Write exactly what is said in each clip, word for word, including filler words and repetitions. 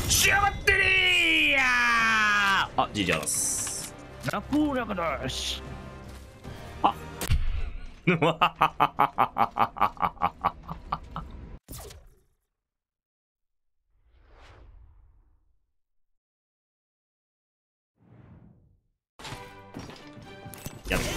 しやがってりーやー。あ、ジジャーす。 楽々だし。 あやべ。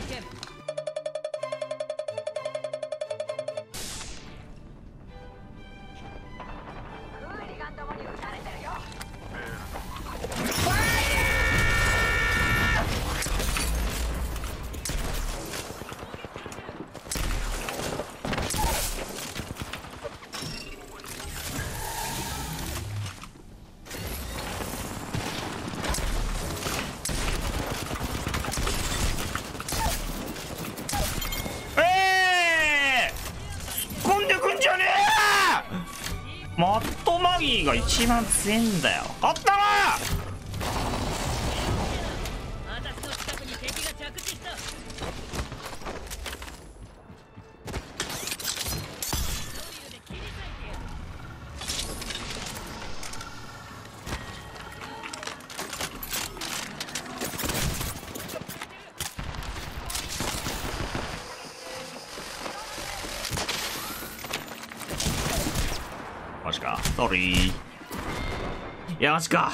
マットマギーが一番強いんだよ。勝ったな。マジか。ソーリー。いや、マジか。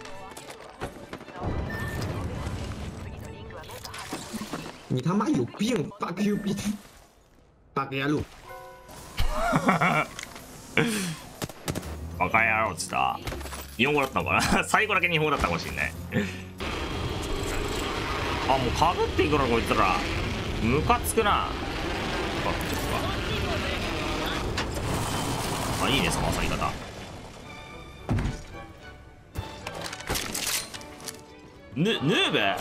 你他妈有病 ！fuck you bitch！ fuck野郎！ バカ野郎っつった。日本語だったのかな最後だけ日本語だったかもしれない。あ、もうかぶっていくな、こいつら。ムカつくな。あ、いいね、その遊び方。ヌ、ヌーベ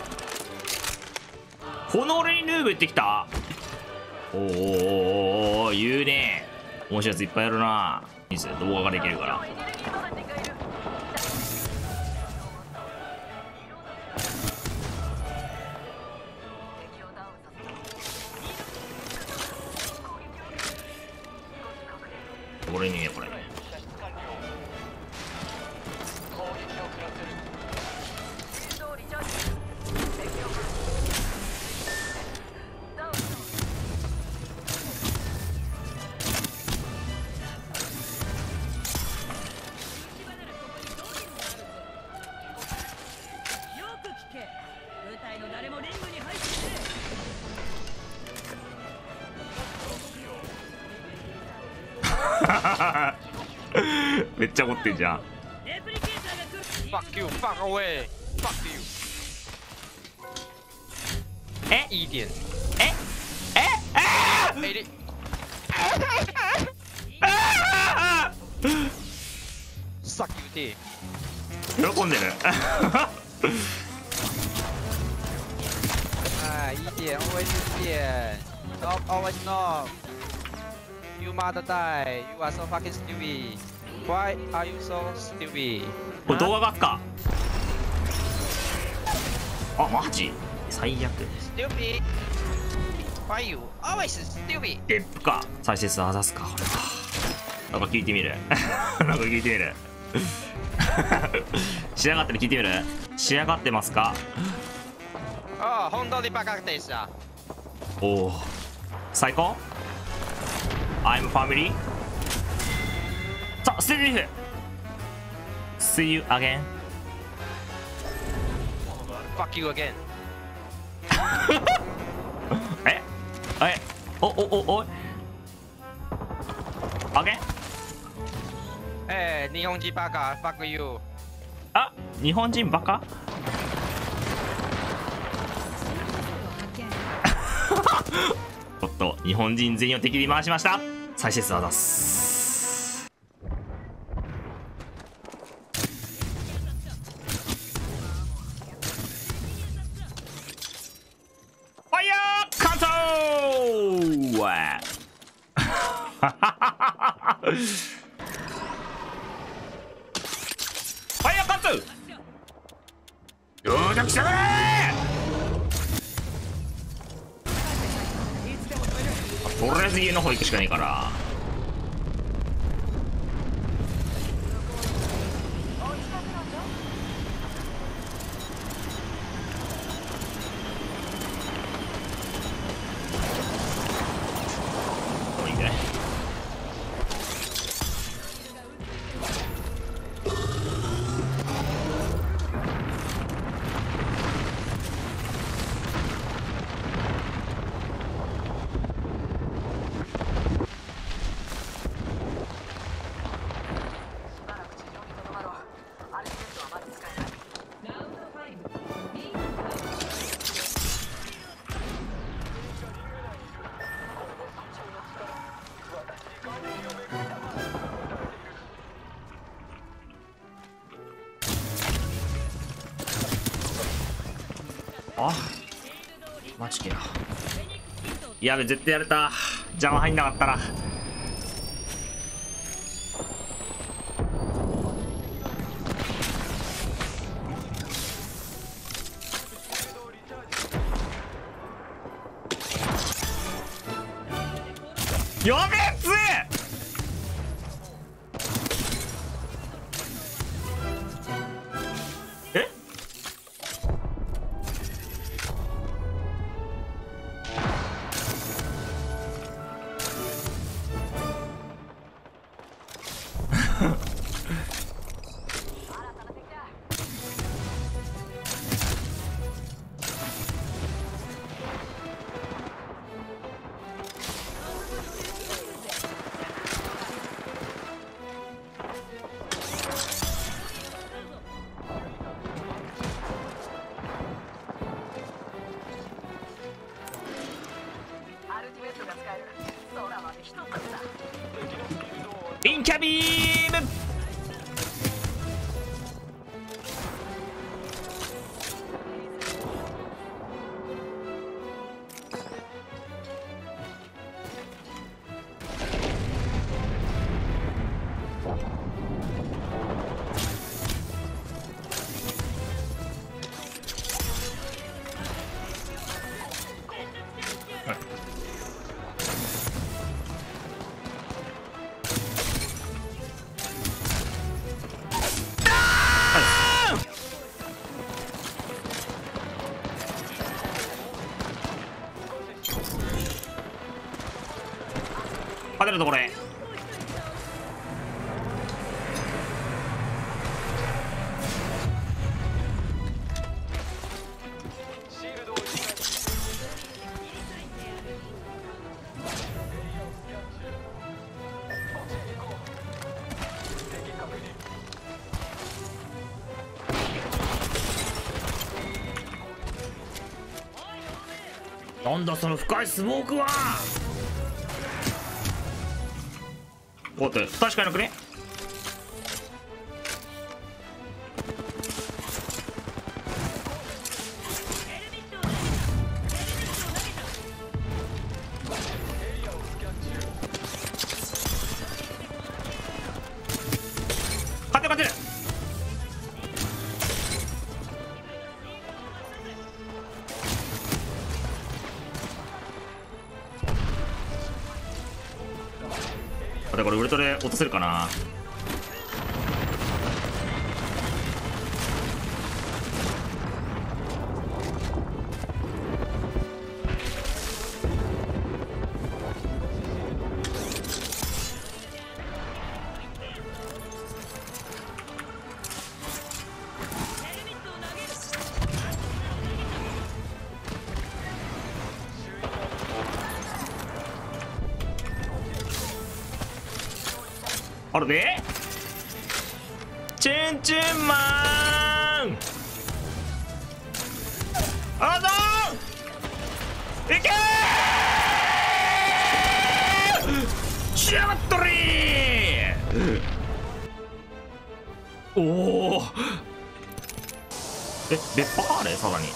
この俺にヌーベってきた。おーおーおー、言うね。面白いやついっぱいやるな。いいっすよ、動画ができるから。これにね、これ。めっちゃ怒ってんじゃん。 Fuck you, fuck away, fuck you。 え？ いい点。 え？え？え？ え？Suck you 手。喜んでる。 啊，一点 always 一点 ，not always not。You mother die, you are so fucking stupid. Why are you so stupid? これ動画がっか。あ、マジ最悪。 Stupid. Why you always stupid? デップか。再生数あざすか、これは。なんか聞いてみる。なんか聞いてみる。仕上がってる聞いてみる。仕上がってますか。 ああ、本当にバカでした。 おお、最高。I'm family。さあ、ステージリフ。See you again。 Fuck you again。 ええおおおお again。 えー、日本人バカ、Fuck you。 あ、日本人バカ。おっと、日本人全員を敵に回しました。再生数は出す。ファイヤーカントー。ファイヤーカントー。よーし、来たねー。とりあえず家の方行くしかねえから。 あマジけや。やべ絶対やれた。邪魔入んなかったら。やべえ強え。えインキャビーム。勝てるとこれ。なんだその深いスモークは。こうやって確かになくね。勝てる勝てる。これウルトラで落とせるかな。あるでチュンチュンマン。あぞいけーしやがっとりー。おおえ別派かあれさらに。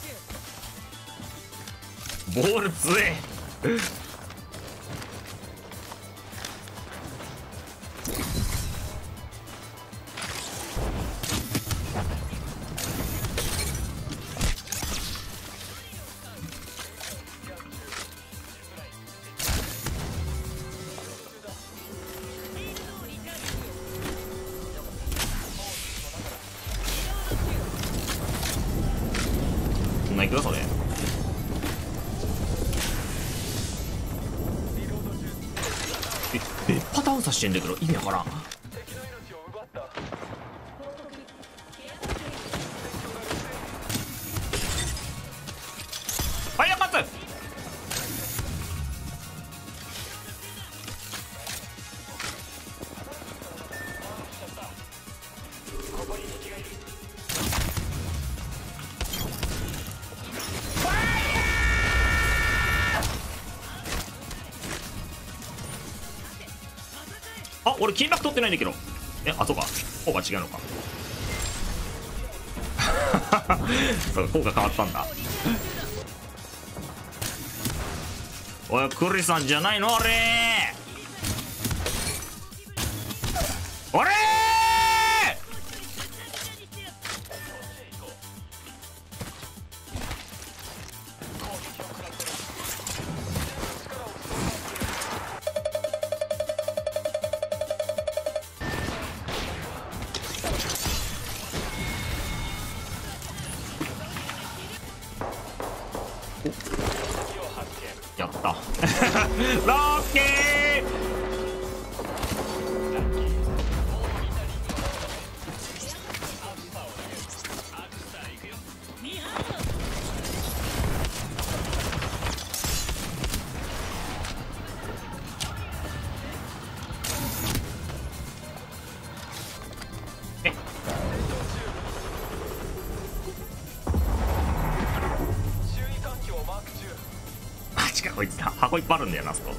ボール強え。 な行くそれ。ええパターンさしてんだけど意味わからん。ファイヤーパッツ。あ、俺金箔取ってないんだけど。え、あ、そうか。効果違うのか。そうか、効果変わったんだ。おい、クリさんじゃないのあれー。あれー。やったロッキー。えマジかこいつ箱いっぱいあるんだよな、そこ。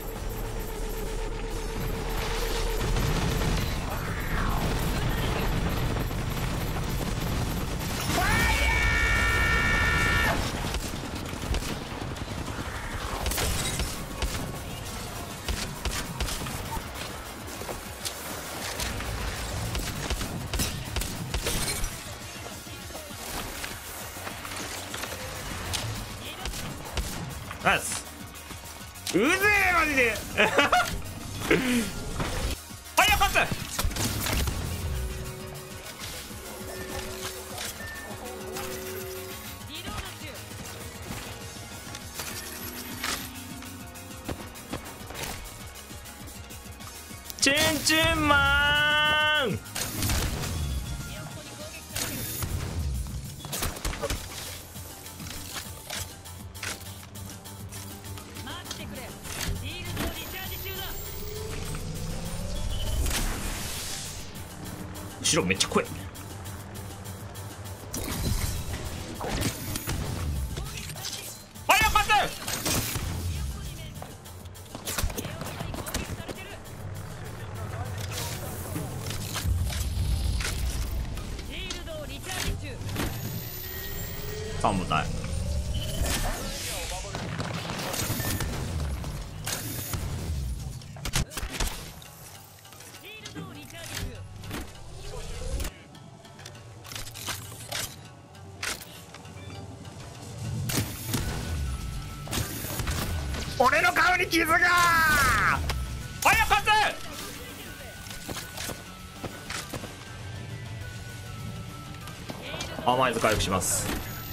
ナイス。うぜえマジでファイヤーパス。チンチンマン。後ろめっちゃ怖い。ファイヤーパス。さん部隊。俺の顔に傷がー。ファイヤーパス。アーマイズ回復します。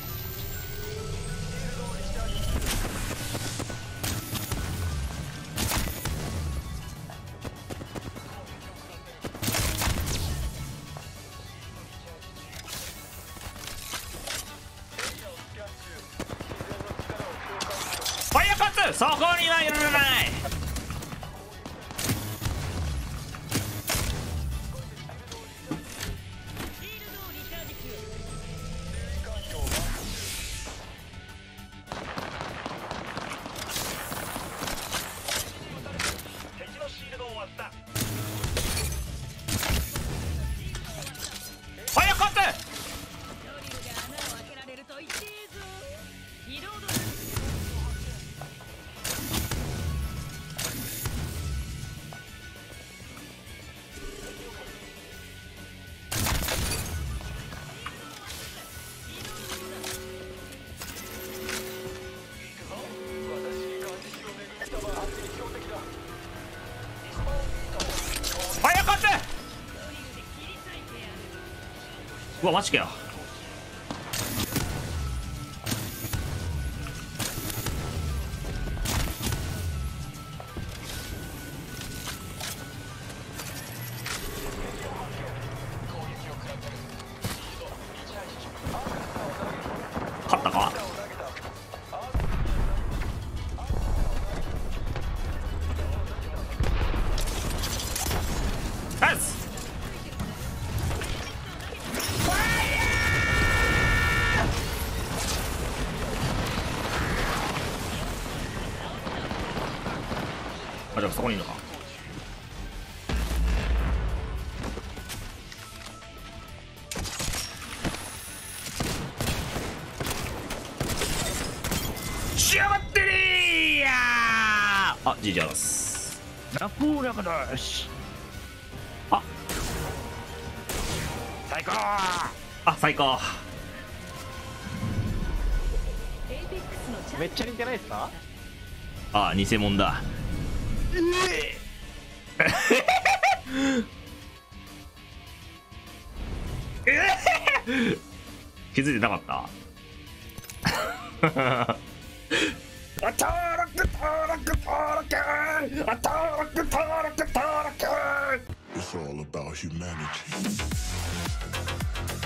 ファイヤーパス。そこには揺らない。ファイヤーパス。ファイヤーパス。うわマジかよ。 でもそこにいるのか。仕上がってねーやー。あ、ジージャーです。 ラプーラカだし。 あ、 最高。 あ、最高。 めっちゃ似てないですか？ あ、偽物だ。気づいてなかった。あたらくたらくたらくあたらくたらくたらく It's all about humanity.